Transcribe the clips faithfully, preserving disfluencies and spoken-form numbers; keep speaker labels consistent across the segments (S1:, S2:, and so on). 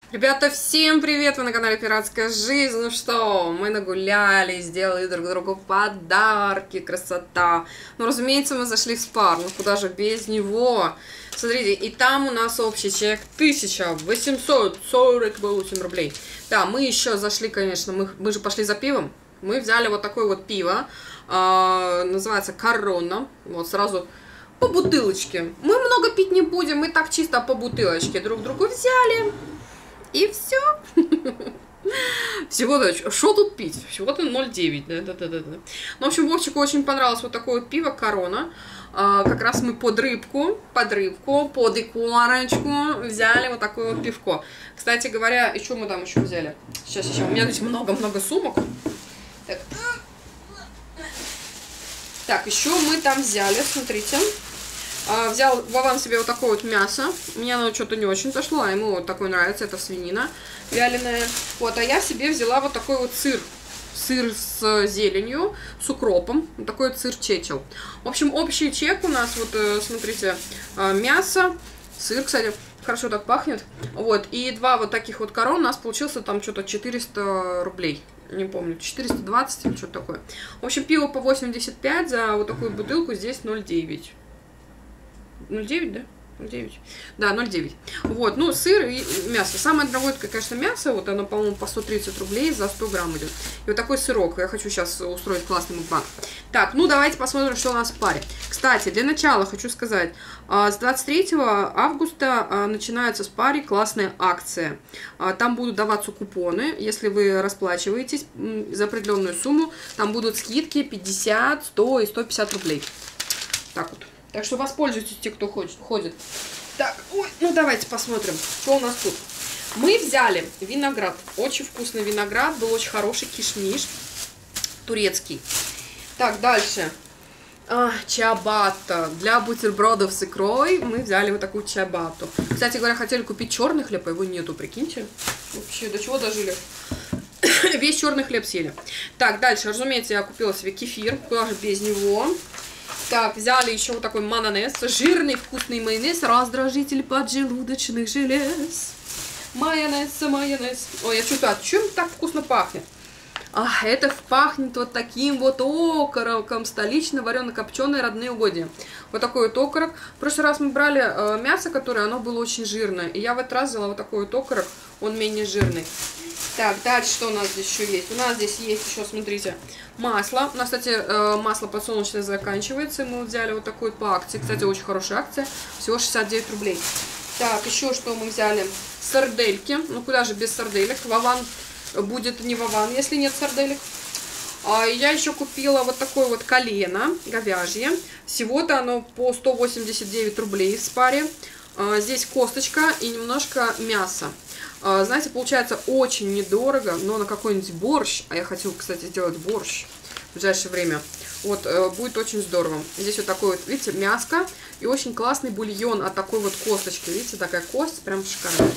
S1: Ребята, всем привет! Вы на канале Пиратская жизнь. Ну что, мы нагулялись, сделали друг другу подарки, красота. Ну, разумеется, мы зашли в спар, ну куда же без него. Смотрите, и там у нас общий чек тысяча восемьсот сорок восемь рублей. Да, мы еще зашли, конечно, мы, мы же пошли за пивом. Мы взяли вот такое вот пиво, э, называется Корона, вот сразу по бутылочке. Мы много пить не будем, мы так чисто по бутылочке друг другу взяли. И все. Всего-то, что тут пить? Всего-то ноль девять. Да, да, да, да. Ну, в общем, Вовчику очень понравилось вот такое вот пиво Корона. А, как раз мы под рыбку, под рыбку, под икорочку взяли вот такое вот пивко. Кстати говоря, и что мы там еще взяли? Сейчас, сейчас. У меня здесь много-много сумок. Так. Так, еще мы там взяли, смотрите. Взял Вован себе вот такое вот мясо. Мне оно что-то не очень зашло, а ему вот такое нравится, это свинина вяленая. Вот, а я себе взяла вот такой вот сыр. Сыр с зеленью, с укропом. Вот такой вот сыр чечил. В общем, общий чек у нас, вот, смотрите, мясо, сыр, кстати, хорошо так пахнет. Вот, и два вот таких вот корон у нас получился там что-то четыреста рублей. Не помню, четыреста двадцать или что-то такое. В общем, пиво по восемьдесят пять за вот такую бутылку, здесь ноль девять. ноль девять, да? ноль девять. Да, ноль девять. Вот, ну, сыр и мясо. Самое дорогое, конечно, мясо. Вот оно, по-моему, по сто тридцать рублей за сто грамм идет. И вот такой сырок. Я хочу сейчас устроить классный мукбанг. Так, ну, давайте посмотрим, что у нас в паре. Кстати, для начала хочу сказать. С двадцать третьего августа начинается в паре классная акция. Там будут даваться купоны. Если вы расплачиваетесь за определенную сумму, там будут скидки пятьдесят, сто и сто пятьдесят рублей. Так вот. Так что воспользуйтесь те, кто хочет, ходит. Так, ой, ну давайте посмотрим, что у нас тут. Мы взяли виноград. Очень вкусный виноград. Был очень хороший кишмиш. Турецкий. Так, дальше. А, чиабатта. Для бутербродов с икрой мы взяли вот такую чиабатту. Кстати говоря, хотели купить черный хлеб, а его нету, прикиньте. Вообще, до чего дожили? Весь черный хлеб съели. Так, дальше, разумеется, я купила себе кефир. Куда же без него? Так, взяли еще вот такой майонез, жирный вкусный майонез, раздражитель поджелудочных желез. Майонез, майонез. Ой, я чувствую, а чем так вкусно пахнет? А, это пахнет вот таким вот окороком, столично варено-копченые родные угодья. Вот такой вот окорок. В прошлый раз мы брали э, мясо, которое, оно было очень жирное. И я в этот раз взяла вот такой вот окорок, он менее жирный. Так, дальше что у нас здесь еще есть? У нас здесь есть еще, смотрите, масло. У нас, кстати, масло подсолнечное заканчивается. Мы взяли вот такой по акции. Кстати, очень хорошая акция. Всего шестьдесят девять рублей. Так, еще что мы взяли? Сардельки. Ну, куда же без сарделек? Вован будет не Вован, если нет сарделек. А я еще купила вот такое вот колено говяжье. Всего-то оно по сто восемьдесят девять рублей в спаре. А, здесь косточка и немножко мяса. Знаете, получается очень недорого, но на какой-нибудь борщ, а я хочу, кстати, сделать борщ в ближайшее время, вот, будет очень здорово. Здесь вот такой вот, видите, мяско и очень классный бульон от такой вот косточки. Видите, такая кость, прям шикарная.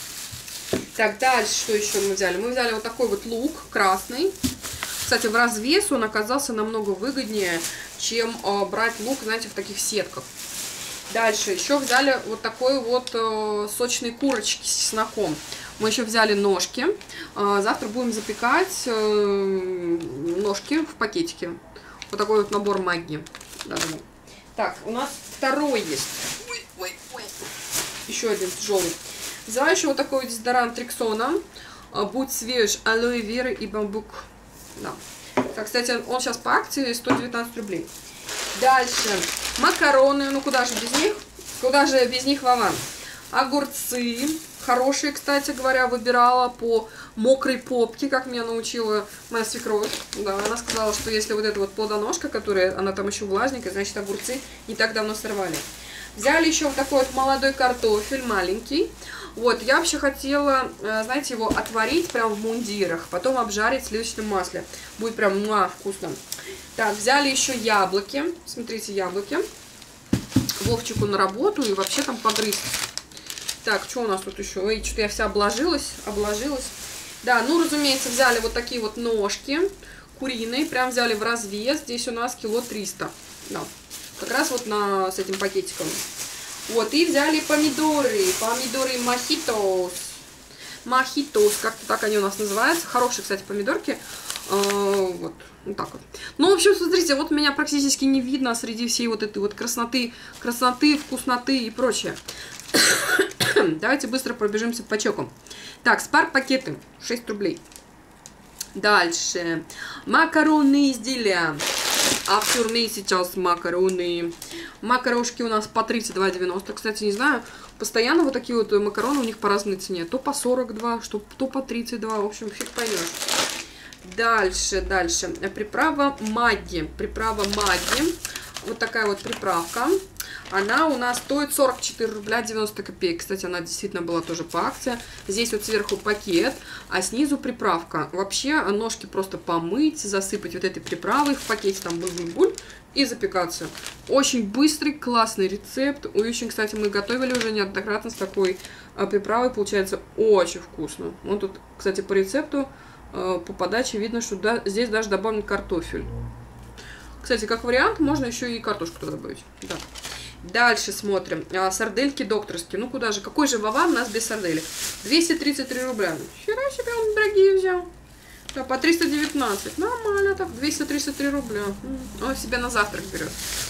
S1: Так, дальше что еще мы взяли? Мы взяли вот такой вот лук красный. Кстати, в развес он оказался намного выгоднее, чем э, брать лук, знаете, в таких сетках. Дальше еще взяли вот такой вот э, сочной курочки с чесноком. Мы еще взяли ножки. Э, завтра будем запекать э, ножки в пакетике. Вот такой вот набор магги. Да, да. Так, у нас второй есть. Ой, ой, ой. Еще один тяжелый. Взяла еще вот такой вот дезодорант Рексона. Э, будь свеж, алоэ вера и бамбук. Да. Так, кстати, он сейчас по акции сто девятнадцать рублей. Дальше макароны, ну куда же без них? Куда же без них, Вован? Огурцы, хорошие, кстати говоря, выбирала по мокрой попке, как меня научила моя свекровь. Да, она сказала, что если вот эта вот плодоножка, которая, она там еще влажненькая, значит огурцы не так давно сорвали. Взяли еще вот такой вот молодой картофель, маленький. Вот, я вообще хотела, знаете, его отварить прям в мундирах, потом обжарить в сливочном масле. Будет прям муа, вкусно. Так, взяли еще яблоки. Смотрите, яблоки. Вовчику на работу и вообще там погрызть. Так, что у нас тут еще? Ой, что-то я вся обложилась, обложилась. Да, ну, разумеется, взяли вот такие вот ножки куриные, прям взяли в развес. Здесь у нас кило триста. Да, как раз вот на, с этим пакетиком. Вот, и взяли помидоры, помидоры мохитос. Мохитос, как-то так они у нас называются. Хорошие, кстати, помидорки. Вот, вот так вот. Ну, в общем, смотрите, вот меня практически не видно среди всей вот этой вот красноты, красноты, вкусноты и прочее. Давайте быстро пробежимся по чеку. Так, спар пакеты, шесть рублей. Дальше. Макаронные изделия. А в Фюрне сейчас макароны. Макарошки у нас по тридцать два девяносто. Кстати, не знаю, постоянно вот такие вот макароны у них по разной цене. То по сорок два, что, то по тридцать два. В общем, фиг поймешь. Дальше, дальше. Приправа Магги. Приправа Магги. Вот такая вот приправка. Она у нас стоит сорок четыре рубля девяносто копеек. Кстати, она действительно была тоже по акции. Здесь вот сверху пакет, а снизу приправка. Вообще ножки просто помыть, засыпать вот этой приправой в пакете, там буль-буль-буль, и запекаться. Очень быстрый, классный рецепт. Очень, кстати, мы готовили уже неоднократно с такой приправой. Получается очень вкусно. Вот тут, кстати, по рецепту, по подаче видно, что да, здесь даже добавлен картофель. Кстати, как вариант, можно еще и картошку туда добавить. Да. Дальше смотрим. А, сардельки докторские. Ну куда же? Какой же Вован у нас без сарделек? двести тридцать три рубля. Хера себе он дорогие взял. Да, по триста девятнадцать. Нормально так. двести тридцать три рубля. Он себе на завтрак берет.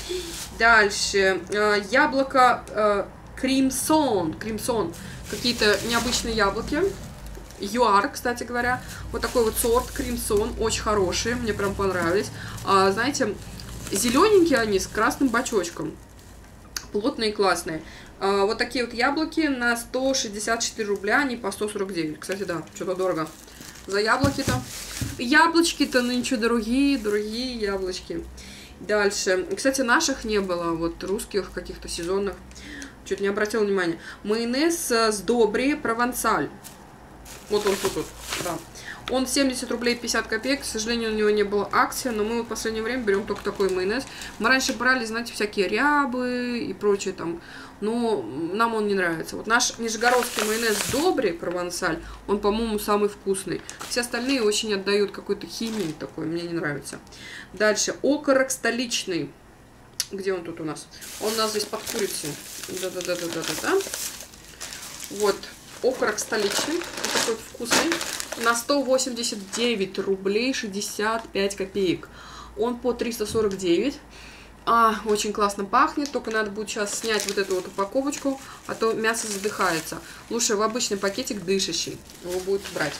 S1: Дальше. А, яблоко а, Кримсон. Кримсон. Какие-то необычные яблоки. ЮАР, кстати говоря. Вот такой вот сорт Кримсон. Очень хорошие. Мне прям понравились. А, знаете, зелененькие они с красным бочочком. Плотные и классные. А, вот такие вот яблоки на сто шестьдесят четыре рубля, они по сто сорок девять. Кстати, да, что-то дорого. За яблоки-то. Яблочки-то нынче дорогие, дорогие яблочки. Дальше. Кстати, наших не было, вот русских каких-то сезонных. Чуть не обратила внимания. Майонез с Добри Провансаль. Вот он тут, вот, да. Он семьдесят рублей пятьдесят копеек. К сожалению, у него не было акции, но мы в последнее время берем только такой майонез. Мы раньше брали, знаете, всякие рябы и прочее там, но нам он не нравится. Вот наш нижегородский майонез Добри Провансаль, он, по-моему, самый вкусный. Все остальные очень отдают какой-то химии такой, мне не нравится. Дальше, окорок столичный. Где он тут у нас? Он у нас здесь под курицей. Да-да-да-да-да-да. Вот, окорок столичный, вот такой вот вкусный. На сто восемьдесят девять рублей шестьдесят пять копеек. Он по триста сорок девять. А, очень классно пахнет. Только надо будет сейчас снять вот эту вот упаковочку, а то мясо задыхается. Лучше в обычный пакетик дышащий. Его будет брать.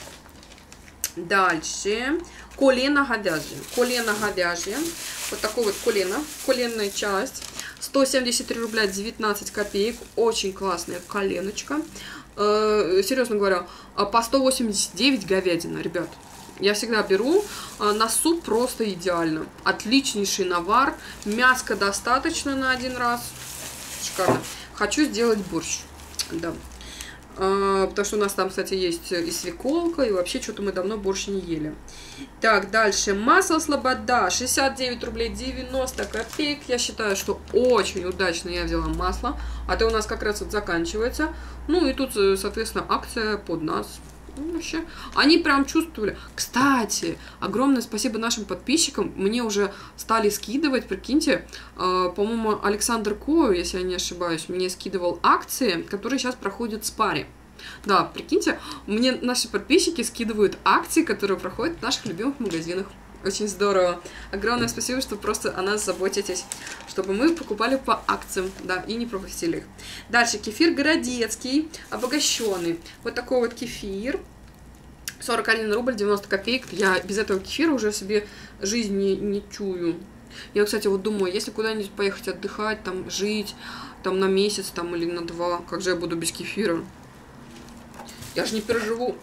S1: Дальше. Колено говяжье. Колено говяжье. Вот такой вот колено. Коленная часть. сто семьдесят три рубля девятнадцать копеек. Очень классная коленочка. Э, серьезно говоря, по сто восемьдесят девять говядина, ребят. Я всегда беру. На суп просто идеально. Отличнейший навар. Мяска достаточно на один раз. Шикарно. Хочу сделать борщ. Да. А, потому что у нас там, кстати, есть и свеколка, и вообще что-то мы давно борщ не ели. Так, дальше. Масло Слобода. шестьдесят девять рублей девяносто копеек. Я считаю, что очень удачно я взяла масло. А то у нас как раз вот заканчивается. Ну и тут, соответственно, акция под нас. Ну, вообще, они прям чувствовали. Кстати, огромное спасибо нашим подписчикам. Мне уже стали скидывать, прикиньте, э, по-моему, Александр Ко, если я не ошибаюсь, мне скидывал акции, которые сейчас проходят в Спаре. Да, прикиньте, мне наши подписчики скидывают акции, которые проходят в наших любимых магазинах. Очень здорово. Огромное спасибо, что просто о нас заботитесь, чтобы мы покупали по акциям, да, и не пропустили их. Дальше, кефир Городецкий, обогащенный. Вот такой вот кефир. сорок один рубль девяносто копеек. Я без этого кефира уже себе жизнь не, не чую. Я, кстати, вот думаю, если куда-нибудь поехать отдыхать, там, жить, там, на месяц, там, или на два, как же я буду без кефира? Я же не переживу.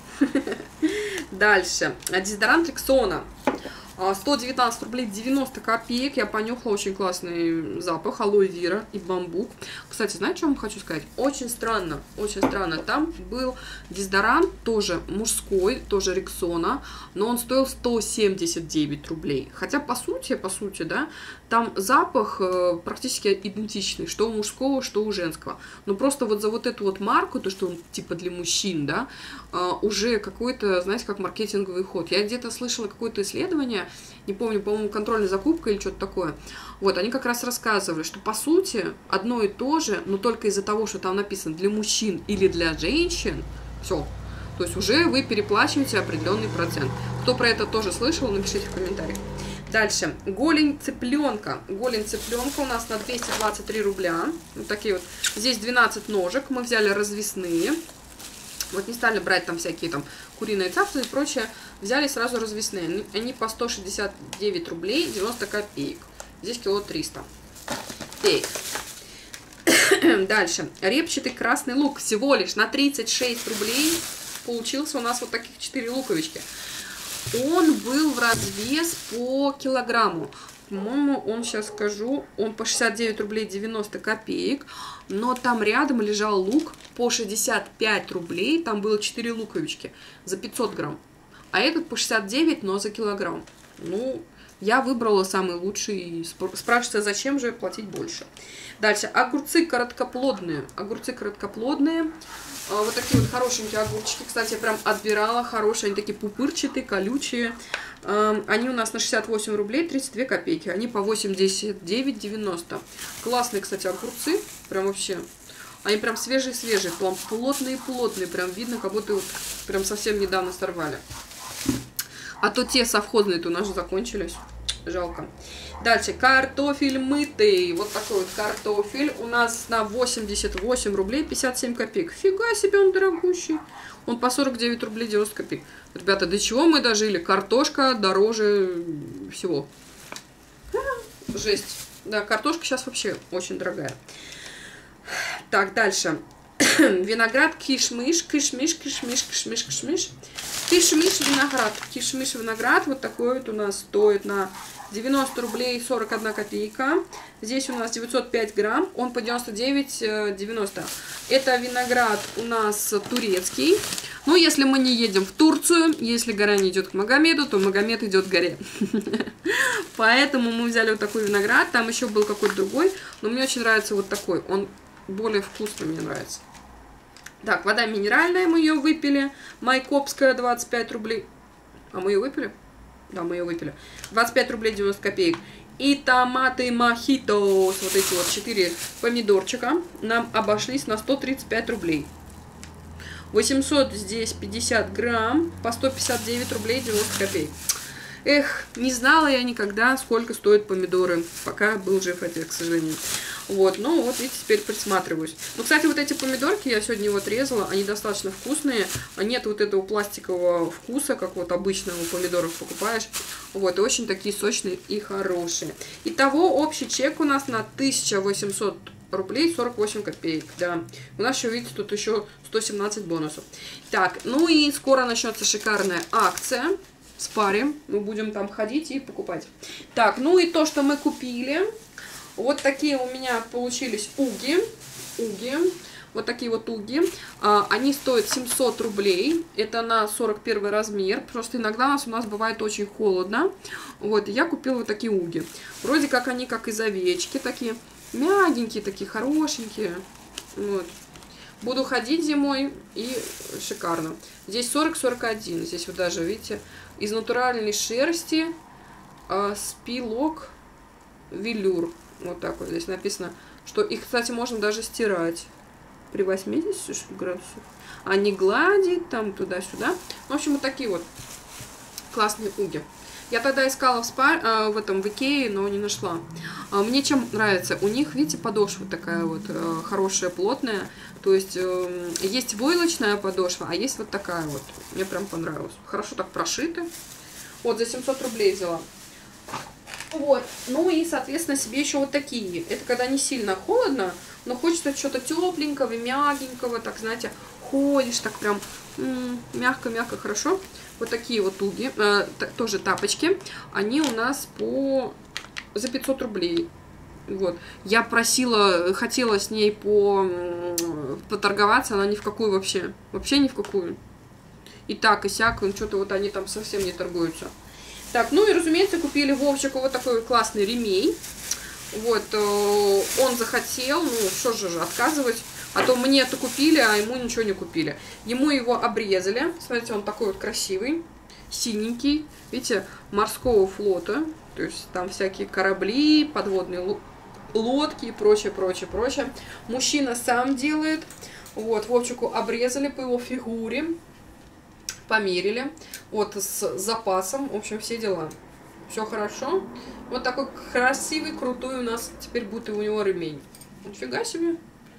S1: Дальше. Дезодорант Рексона. сто девятнадцать рублей девяносто копеек. Я понюхала, очень классный запах. Алоэ вера и бамбук. Кстати, знаете, что я вам хочу сказать? Очень странно, очень странно. Там был дезодорант, тоже мужской, тоже Рексона, но он стоил сто семьдесят девять рублей. Хотя, по сути, по сути, да, там запах э, практически идентичный, что у мужского, что у женского. Но просто вот за вот эту вот марку, то, что он типа для мужчин, да, э, уже какой-то, знаете, как маркетинговый ход. Я где-то слышала какое-то исследование, не помню, по-моему, контрольная закупка или что-то такое. Вот, они как раз рассказывали, что по сути одно и то же, но только из-за того, что там написано для мужчин или для женщин, все, То есть уже вы переплачиваете определенный процент. Кто про это тоже слышал, напишите в комментариях. Дальше. Голень цыпленка. Голень цыпленка у нас на двести двадцать три рубля. Вот такие вот. Здесь двенадцать ножек. Мы взяли развесные. Вот не стали брать там всякие там куриные цапсы и прочее. Взяли сразу развесные. Они по сто шестьдесят девять рублей девяносто копеек. Здесь кило триста. Так. Дальше. Репчатый красный лук. Всего лишь на тридцать шесть рублей получился у нас вот таких четыре луковички. Он был в развес по килограмму. По-моему, он, сейчас скажу, он по шестьдесят девять рублей девяносто копеек. Но там рядом лежал лук по шестьдесят пять рублей. Там было четыре луковички за пятьсот грамм. А этот по шестьдесят девять, но за килограмм. Ну, я выбрала самый лучший. И спрашивается, зачем же платить больше. Дальше. Огурцы короткоплодные. Огурцы короткоплодные. Вот такие вот хорошенькие огурчики. Кстати, я прям отбирала хорошие. Они такие пупырчатые, колючие. Они у нас на шестьдесят восемь рублей тридцать две копейки. Они по восемьдесят девять девяносто. Классные, кстати, огурцы. Прям вообще. Они прям свежие-свежие. Прям плотные-плотные. Прям видно, как будто вот прям совсем недавно сорвали. А то те совхозные-то у нас же закончились. Жалко. Дальше. Картофель мытый. Вот такой вот картофель. У нас на восемьдесят восемь рублей пятьдесят семь копеек. Фига себе, он дорогущий. Он по сорок девять рублей девяносто копеек. Ребята, до чего мы дожили? Картошка дороже всего. Жесть. Да, картошка сейчас вообще очень дорогая. Так, дальше. Виноград кишмиш, кишмиш, кишмиш, кишмиш, кишмиш. Кишмиш виноград. Кишмиш виноград. Вот такой вот у нас стоит на девяносто рублей сорок одна копейка. Здесь у нас девятьсот пять грамм. Он по девяносто девять девяносто. Это виноград у нас турецкий. Ну, если мы не едем в Турцию, если гора не идет к Магомеду, то Магомед идет к горе. Поэтому мы взяли вот такой виноград. Там еще был какой-то другой. Но мне очень нравится вот такой. Он более вкусный, мне нравится. Так, вода минеральная, мы ее выпили. Майкопская, двадцать пять рублей. А мы ее выпили? Да, мы ее выпили. двадцать пять рублей девяносто копеек. И томаты мохито. Вот эти вот четыре помидорчика нам обошлись на сто тридцать пять рублей. восемьсот здесь пятьдесят грамм. По сто пятьдесят девять рублей девяносто копеек. Эх, не знала я никогда, сколько стоят помидоры. Пока был жив отец, к сожалению. Вот, ну вот видите, теперь присматриваюсь. Ну, кстати, вот эти помидорки, я сегодня вот резала, они достаточно вкусные. Нет вот этого пластикового вкуса, как вот обычно у помидоров покупаешь. Вот, и очень такие сочные и хорошие. Итого, общий чек у нас на тысяча восемьсот рублей сорок восемь копеек, да. У нас еще, видите, тут еще сто семнадцать бонусов. Так, ну и скоро начнется шикарная акция. Спарим, мы будем там ходить и покупать. Так, ну и то, что мы купили. Вот такие у меня получились уги. Уги. Вот такие вот уги. А, они стоят семьсот рублей. Это на сорок первый размер. Просто иногда у нас, у нас бывает очень холодно. Вот, я купила вот такие уги. Вроде как они как из овечки. Такие мягенькие, такие хорошенькие. Вот. Буду ходить зимой и шикарно. Здесь сорок сорок один. Здесь вот даже, видите, из натуральной шерсти э, спилок велюр. Вот так вот здесь написано, что их, кстати, можно даже стирать при восьмидесяти градусах. А не гладить там туда-сюда. В общем, вот такие вот классные уги. Я тогда искала в, спар, э, в этом в Икее, но не нашла. А мне чем нравится? У них, видите, подошва такая вот э, хорошая, плотная. То есть э, есть войлочная подошва, а есть вот такая вот. Мне прям понравилось. Хорошо так прошиты. Вот за семьсот рублей взяла. Вот. Ну и, соответственно, себе еще вот такие. Это когда не сильно холодно, но хочется что-то тепленького, мягенького. Так, знаете, ходишь так прям мягко-мягко, хорошо. Вот такие вот уги, э, тоже тапочки. Они у нас по за пятьсот рублей. Вот. Я просила, хотела с ней по поторговаться, она ни в какую вообще. Вообще ни в какую. И так, и сяк, что-то вот они там совсем не торгуются. Так, ну и, разумеется, купили Вовчику вот такой классный ремень. Вот, э, он захотел, ну, что же отказывать. А то мне это купили, а ему ничего не купили. Ему его обрезали. Смотрите, он такой вот красивый, синенький. Видите, морского флота. То есть там всякие корабли, подводные лодки и прочее, прочее, прочее. Мужчина сам делает. Вот, Вовчику обрезали по его фигуре. померили. Вот с запасом. В общем, все дела. Все хорошо. Вот такой красивый, крутой у нас теперь будет и у него ремень. Нифига себе.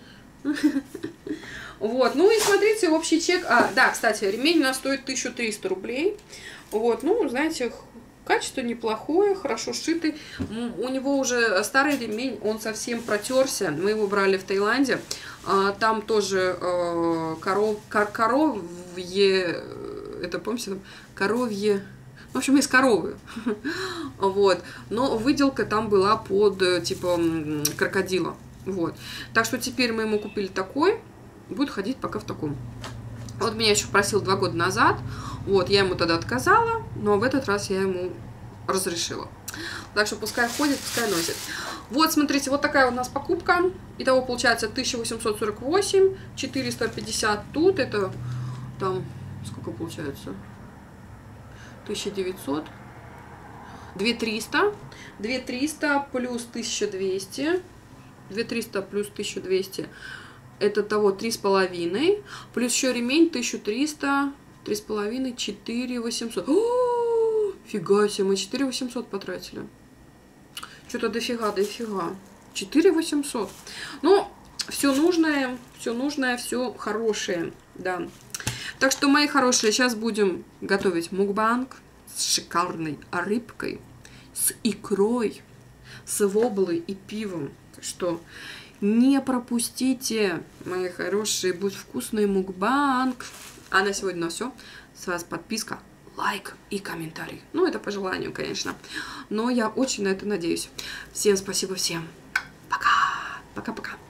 S1: Вот, ну и смотрите, общий чек. А, да, кстати, ремень у нас стоит тысяча триста рублей. Вот, ну, знаете, качество неплохое, хорошо сшитый. У него уже старый ремень, он совсем протерся. Мы его брали в Таиланде. Там тоже коров, кор, коровье, это, помните, коровье... В общем, из коровы. Вот. Но выделка там была под, типа, крокодила. Вот. Так что теперь мы ему купили такой. Будет ходить пока в таком. Вот меня еще просил два года назад. Вот, я ему тогда отказала. Но в этот раз я ему разрешила. Так что пускай ходит, пускай носит. Вот, смотрите, вот такая у нас покупка. Итого получается тысяча восемьсот сорок восемь. четыреста пятьдесят тут. Это там, сколько получается? тысяча девятьсот, две тысячи триста, две тысячи триста плюс тысяча двести, две тысячи триста плюс тысяча двести, это того три с половиной, плюс еще ремень тысяча триста, три с половиной, четыре тысячи восемьсот. О, фига себе, мы четыре тысячи восемьсот потратили. Что-то дофига, дофига. четыре тысячи восемьсот. Ну, все нужное, все нужное, все хорошее, да. Так что, мои хорошие, сейчас будем готовить мукбанг с шикарной рыбкой, с икрой, с воблой и пивом. Так что не пропустите, мои хорошие, будет вкусный мукбанг. А на сегодня все. С вас подписка, лайк и комментарий. Ну, это по желанию, конечно. Но я очень на это надеюсь. Всем спасибо, всем пока. Пока-пока.